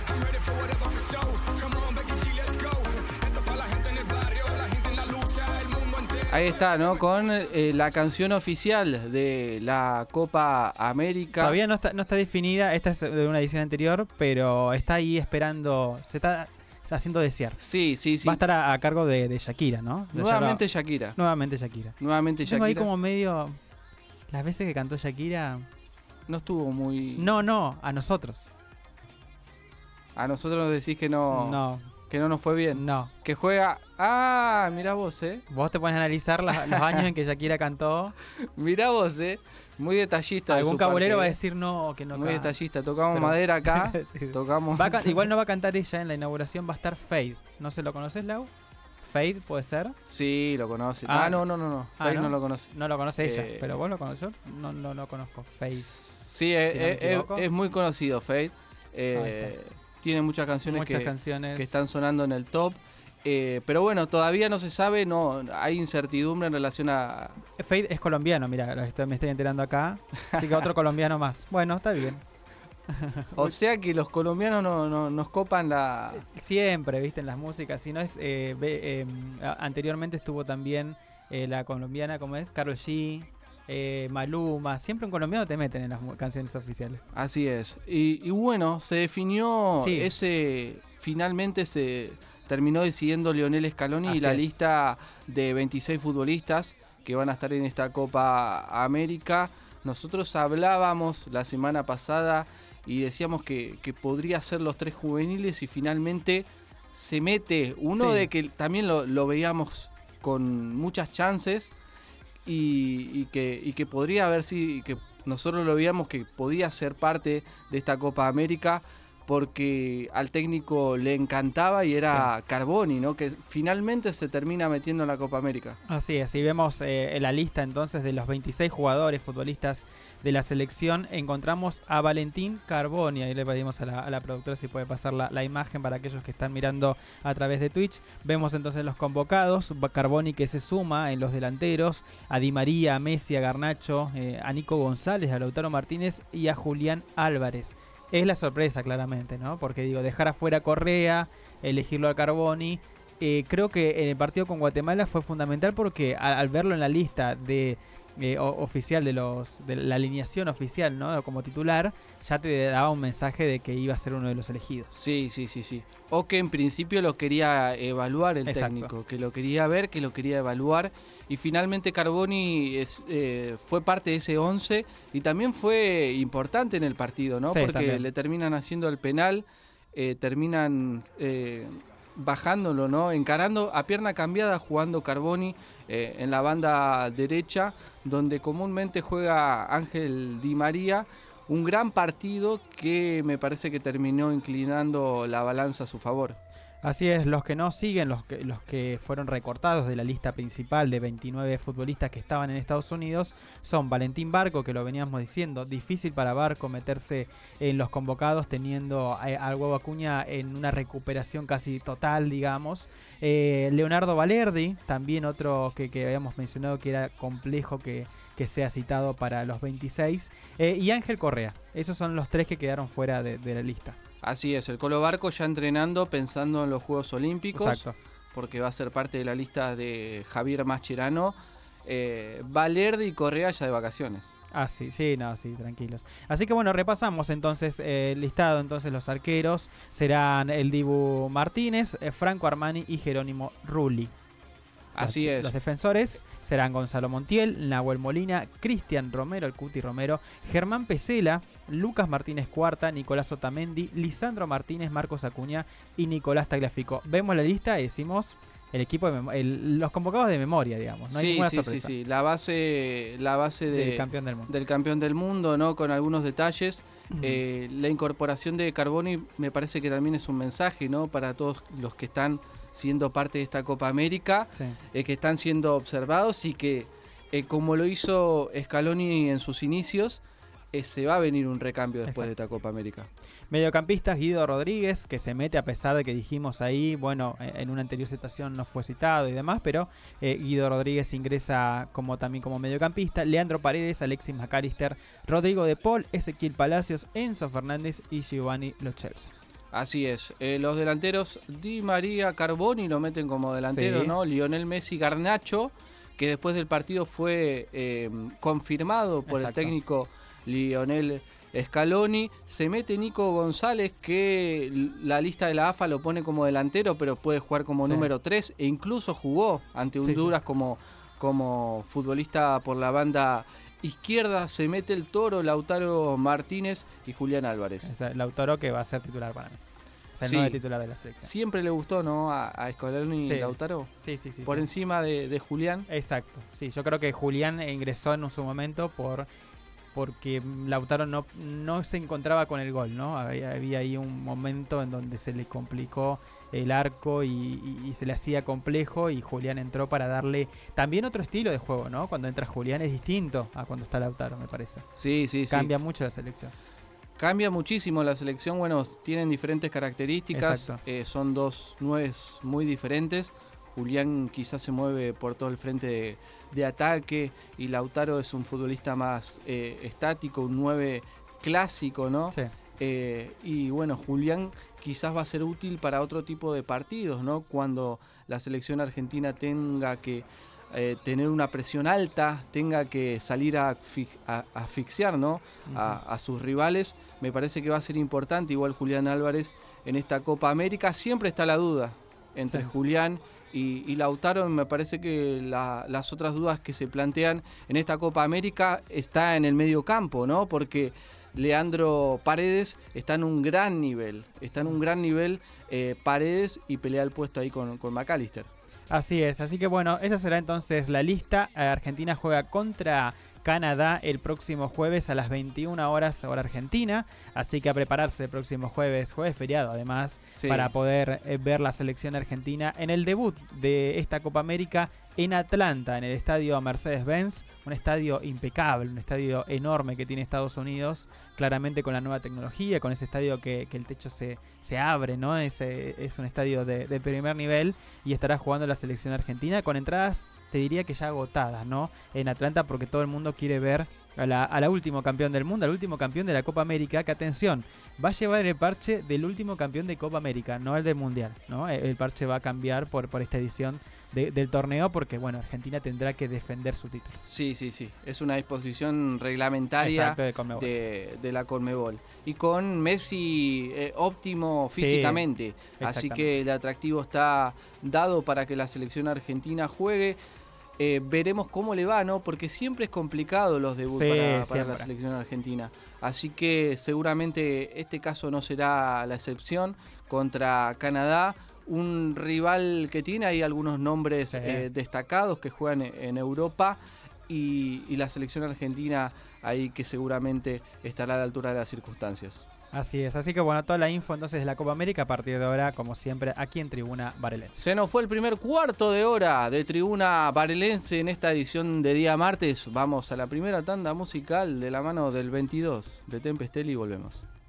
I'm ready for whatever for show. Come on, Becky G, let's go. Esto para la gente en el barrio, la gente en la lucha, el mundo entero. Ahí está, ¿no? Con la canción oficial de la Copa América. Todavía no está definida, esta es de una edición anterior, pero está ahí esperando, se está haciendo desear. Sí. Va a estar a cargo de Shakira, ¿no? Nuevamente Shakira. Nuevamente Shakira. Nuevamente Tengo ahí Shakira. como medio... Las veces que cantó Shakira... No estuvo muy... No, a nosotros. A nosotros nos decís que no nos fue bien. No. Que juega... Ah, mirá vos, Vos te pones a analizar los años en que Shakira cantó. Mirá vos, Muy detallista. Algún cabulero va a decir que no. Muy detallista. Tocamos madera acá. Sí. Tocamos... Igual no va a cantar ella en la inauguración, va a estar Fade. ¿No se lo conoces, Lau? Fade, ¿puede ser? Sí, lo conoce. Ah, no. Fade no lo conoce. No lo conoce ella, pero vos lo conoces. Yo no lo conozco. Fade. Sí, no es muy conocido, Fade. Tiene muchas canciones que están sonando en el top. Pero bueno, todavía no se sabe, hay incertidumbre en relación a... Fade es colombiano, mira, me estoy enterando acá. Así que otro colombiano más. Bueno, está bien. O sea que los colombianos nos copan la... Siempre, viste, en las músicas. Si no es... anteriormente estuvo también la colombiana, ¿cómo es? Karol G, Maluma. Siempre un colombiano te meten en las canciones oficiales. Así es. Y bueno, se definió sí. Finalmente se terminó decidiendo Lionel Scaloni y la lista de 26 futbolistas que van a estar en esta Copa América. Nosotros hablábamos la semana pasada y decíamos que podría ser los 3 juveniles y finalmente se mete uno de que también lo veíamos con muchas chances y que podría haber sido, que nosotros lo veíamos que podía ser parte de esta Copa América porque al técnico le encantaba y era Carboni, ¿no? Que finalmente se termina metiendo en la Copa América. Así es, y vemos en la lista entonces de los 26 jugadores, futbolistas de la selección, encontramos a Valentín Carboni. Ahí le pedimos a la productora si puede pasar la imagen para aquellos que están mirando a través de Twitch. Vemos entonces los convocados, Carboni que se suma en los delanteros, a Di María, a Messi, a Garnacho, a Nico González, a Lautaro Martínez y a Julián Álvarez. Es la sorpresa claramente, ¿no? Porque digo, dejar afuera a Correa, elegirlo a Carboni, creo que en el partido con Guatemala fue fundamental porque al verlo en la lista de oficial de la alineación oficial, ¿no? Como titular, ya te daba un mensaje de que iba a ser uno de los elegidos. Sí. O que en principio lo quería evaluar el Exacto. técnico, que lo quería ver, que lo quería evaluar. Y finalmente Carboni fue parte de ese 11 y también fue importante en el partido, ¿no? Sí, porque también le terminan haciendo el penal, terminan bajándolo, ¿no? Encarando a pierna cambiada, jugando Carboni en la banda derecha, donde comúnmente juega Ángel Di María. Un gran partido que me parece que terminó inclinando la balanza a su favor. Así es, los que no siguen, los que fueron recortados de la lista principal de 29 futbolistas que estaban en Estados Unidos, son Valentín Barco, que lo veníamos diciendo, difícil para Barco meterse en los convocados teniendo al Huevo Acuña en una recuperación casi total, digamos. Leonardo Valerdi, también otro que habíamos mencionado que era complejo que sea citado para los 26, y Ángel Correa. Esos son los 3 que quedaron fuera de la lista. Así es, el Colo Barco ya entrenando, pensando en los Juegos Olímpicos. Exacto. Porque va a ser parte de la lista de Javier Mascherano. Valerdi y Correa ya de vacaciones. Ah, sí, tranquilos. Así que bueno, repasamos entonces el listado. Entonces los arqueros serán el Dibu Martínez, Franco Armani y Jerónimo Rulli. Así es. Los defensores serán Gonzalo Montiel, Nahuel Molina, Cristian Romero, el Cuti Romero, Germán Pesela, Lucas Martínez Cuarta, Nicolás Otamendi, Lisandro Martínez, Marcos Acuña y Nicolás Tagliafico. Vemos la lista y decimos el equipo los convocados de memoria, digamos. No hay ninguna sorpresa. Sí. La base del campeón del mundo. Del campeón del mundo, ¿no? Con algunos detalles. La incorporación de Carboni me parece que también es un mensaje, ¿no? Para todos los que están siendo parte de esta Copa América, que están siendo observados y que, como lo hizo Scaloni en sus inicios, se va a venir un recambio después de esta Copa América. Mediocampistas, Guido Rodríguez, que se mete a pesar de que dijimos ahí, bueno, en una anterior citación no fue citado y demás, pero Guido Rodríguez ingresa también como mediocampista. Leandro Paredes, Alexis McAllister, Rodrigo de Paul, Ezequiel Palacios, Enzo Fernández y Giovanni Lo Celso. Así es. Los delanteros Di María, Carboni lo meten como delantero, Sí. ¿no? Lionel Messi, Garnacho, que después del partido fue confirmado por Exacto. el técnico Lionel Scaloni. Se mete Nico González, que la lista de la AFA lo pone como delantero, pero puede jugar como Sí. número 3 e incluso jugó ante Sí, Honduras como futbolista por la banda izquierda. Se mete el Toro, Lautaro Martínez y Julián Álvarez. Es el Lautaro que va a ser titular para mí. Es el Sí. nuevo titular de la selección. Siempre le gustó, ¿no? A Scaloni Sí. y Lautaro. Sí, sí, sí. Por sí. encima de Julián. Exacto. Sí, yo creo que Julián ingresó en su momento porque Lautaro no se encontraba con el gol, ¿no? Había ahí un momento en donde se le complicó el arco y se le hacía complejo, y Julián entró para darle también otro estilo de juego, ¿no? Cuando entra Julián es distinto a cuando está Lautaro, me parece. Sí, sí, sí. Cambia mucho la selección. Cambia muchísimo la selección. Bueno, tienen diferentes características. Exacto. Son dos nueves muy diferentes. Julián quizás se mueve por todo el frente de ataque y Lautaro es un futbolista más estático, un 9 clásico, ¿no? Sí. Y bueno, Julián quizás va a ser útil para otro tipo de partidos, ¿no? Cuando la selección argentina tenga que tener una presión alta, tenga que salir a asfixiar, ¿no? A sus rivales, me parece que va a ser importante. Igual Julián Álvarez en esta Copa América, siempre está la duda entre Sí. Julián y Lautaro. Me parece que las otras dudas que se plantean en esta Copa América está en el medio campo, ¿no? Porque Leandro Paredes está en un gran nivel, Paredes, y pelea el puesto ahí con McAllister. Así es, así que bueno, esa será entonces la lista. Argentina juega contra Canadá el próximo jueves a las 21 horas hora argentina, así que a prepararse el próximo jueves feriado además, Sí. para poder ver la selección argentina en el debut de esta Copa América en Atlanta, en el estadio Mercedes-Benz, un estadio impecable, un estadio enorme que tiene Estados Unidos, claramente con la nueva tecnología, con ese estadio que el techo se abre, ¿no? Es un estadio de primer nivel, y estará jugando la selección argentina con entradas, te diría que ya agotadas, ¿no? En Atlanta, porque todo el mundo quiere ver a la último campeón del mundo, al último campeón de la Copa América, que atención, va a llevar el parche del último campeón de Copa América, no el del Mundial, ¿no? El parche va a cambiar por esta edición del torneo, porque bueno, Argentina tendrá que defender su título. Sí, sí, sí. Es una disposición reglamentaria Exacto, de Conmebol. de la Conmebol. Y con Messi óptimo Sí, físicamente. Así exactamente. que el atractivo está dado para que la selección argentina juegue. Veremos cómo le va, ¿no? Porque siempre es complicado los debuts Sí, para la siempre. selección argentina. Así que seguramente este caso no será la excepción contra Canadá. Un rival que tiene ahí algunos nombres Sí. destacados que juegan en Europa, y la selección argentina ahí que seguramente estará a la altura de las circunstancias. Así es, así que bueno, toda la info entonces de la Copa América a partir de ahora, como siempre, aquí en Tribuna Barelense. Se nos fue el primer cuarto de hora de Tribuna Barelense en esta edición de día martes. Vamos a la primera tanda musical de la mano del 22 de Tempestel y volvemos.